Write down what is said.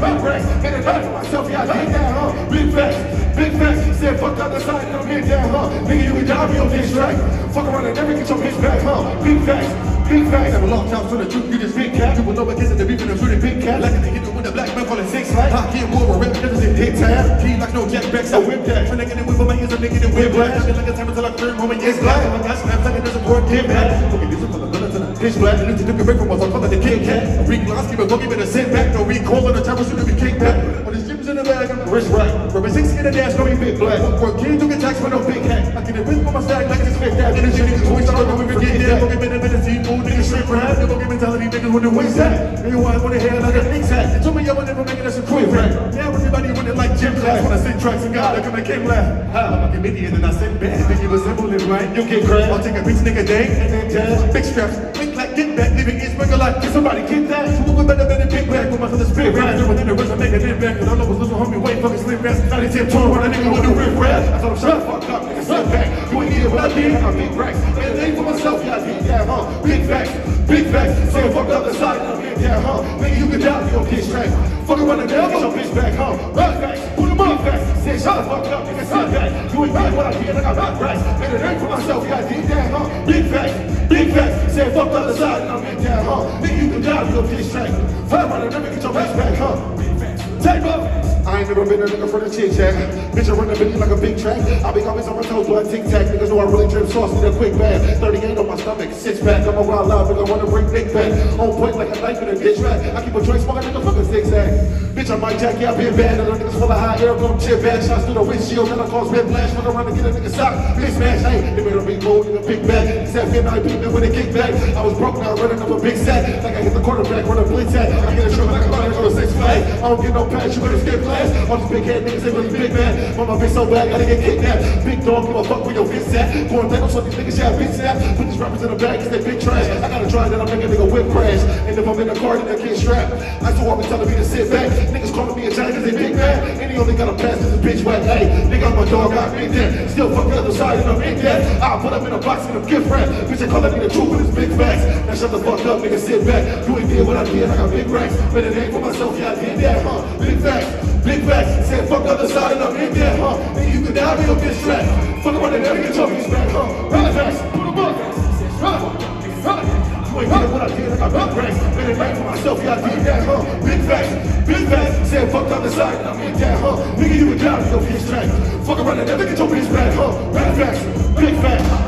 big racks. Made a name for myself, yeah, I did that, huh? Big facts, big facts. Said fuck the other side, and I'm in that, huh? Nigga, you can die me on this track. Fuck around and never get your bitch back, huh? Big facts, big facts. Have a long time so the truth, you just big cat. People know against the beef and I'm shooting big cat. Like they hit it with a black man calling 6 like. I get more rap because it's dick tab. Key like no jack back, so whip that. Trying to get it with my ears, I'm making it whip black. I feel like a time until I turn home and it's black. I got snaps like it doesn't work, get back. Fucking this is for the bullet to the pitch black. I need to look away from us, I'm calling the Kit Kat. A weak loss, keep it fucking with a sit back. No recall on the time, should be kicked back. When the gyms in the bag, I'm wrist right. Rubber 6 in the dash, no be big black. Work king, do get tax for no big hat. I get it with my stack like it's fake that. And the shit is voice, I'm going to get there. Fucking been a seafood, niggas straight for half. The fucking mentality, niggas with the waist hat. They want to hair like a Knicks hat. They told me y'all never making us a quick rap. Now everybody running like gym class. When I sing tracks and God, look at my game laugh. I'm a comedian and I sit back. Think you assemble it right, you get crap. I'll take a bitch nigga day and then dash. Big straps, big like get back. Living is regular like, can somebody get that? So we better than a big bag with my other spit rap. Within the rest, I make an impact. Cause I know what's little homie, wait, fucking slim rats. Now they tiptoe when a nigga with the rip rap. I told him, shut the fuck up, nigga, sit back. You ain't here, but I did. I'm big racks. Made a name for myself, yeah, I did that, huh? Big facts, big facts. Say fuck the other side, and I'm in that, huh? Nigga, you can die, you gon' get track. Fuck around the devil, get your bitch back, huh? Rock facts, put them up facts. Say shut the fuck up, nigga, sit back. You ain't did what I did, I got rock racks. Made a name for myself, yeah, I did that, huh? Big facts, big facts. Say fuck the other side, and I'm in that, huh? Nigga, you can die, you gon' get track. Fuck around the devil, get your bitch back, huh? Take up. I ain't never been a nigga for the chit chat. Bitch, I run the video like a big track. I be always on my toes, but I tic tac. Niggas know I really drip sauce in a quick bag. 38 on my stomach, 6 pack. I'm a wild loud, nigga, wanna bring Nick back. On point like a knife in a ditch rack. I keep a joint smoking, nigga, fucking zigzag. Bitch, I might jack, yeah, I been bad. And the niggas full of high air, gon' chip bad. Shots through the windshield, then I cause red flash. Fuck around and get a nigga sock. Big smash, hey, they made a big move, nigga, big bag. Except for I beat me with a kickback. I was broke now, running up a big sack. Like I hit the quarterback, run a blitz at. I get a trip like a runner, go to 6 flag. I don't get no pass, you better skip class. All these big head niggas, they really big man. Mama bitch so bad, gotta get kidnapped. Big dog, give a fuck where your bitch at. Going down so these niggas, yeah, bitch at. Put these rappers in the bag, cause they big trash. I gotta try that, I'm making a nigga whip crash. And if I'm in the car, then I get strapped. I so often telling me to sit back. Niggas calling me a giant cause they big man. And he only got a pass cause his bitch whack. Hey, nigga, I'm a dog, I been there. Still fuck the other side and I'm in that. I'll put up in a box and I'm gift wrap. Bitch, they calling me the truth with his big facts. Now shut the fuck up, nigga, sit back. You ain't did what I did, I got big racks. Made a name for myself, yeah, I did that, huh? Big facts, big facts. Said fuck the other side and I'm in that, huh? Nigga, you can die, me on this track. Fuck around and never get your piece back, huh? Run facts, put them up. Run. You ain't did what I did, I got big racks. Made a name for myself, yeah, I did that, huh? Big facts, big facts. Said fuck the other side and I'm in that, huh? Nigga, you can die, me on this track. Fuck around and never get your piece back, huh? Run facts, big facts.